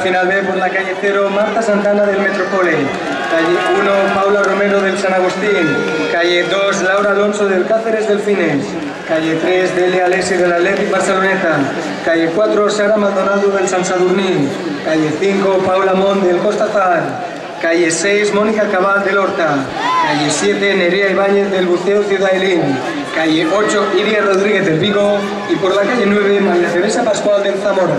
final B por la calle 0, Marta Santana del Metropole. Calle 1, Paula Romero del San Agustín. Calle 2, Laura Alonso del Cáceres Delfines. Calle 3, Delia Alessi del Athletic Barceloneta. Calle 4, Sara Maldonado del San Sadurní. Calle 5, Paula Mont del Costa Azar. Calle 6, Mónica Cabal del Horta. Calle 7, Nerea Ibáñez del Buceo Ciudad Elín. Calle 8, Iria Rodríguez del Vigo. Y por la calle 9, María Teresa Pascual del Zamora.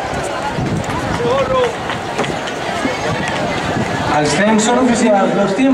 Al censo oficial, los tiempos.